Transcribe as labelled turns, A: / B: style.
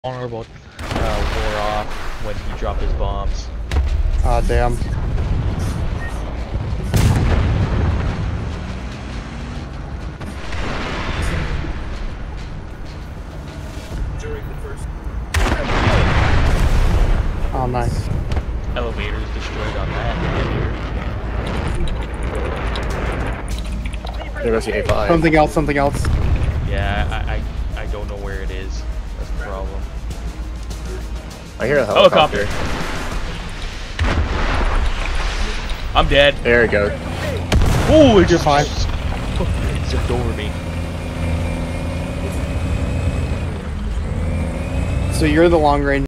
A: vulnerable wore off when he dropped his bombs.
B: Ah, damn. Oh, nice.
A: Elevators destroyed on that.
C: There goes the A5.
B: Something else, something else.
A: Yeah, I don't know where it is. That's the problem.
C: I hear a helicopter.
A: I'm dead.
C: There it goes.
A: Oh, it
B: You're
A: just
B: fine.
A: zipped over me.
B: So you're the long range.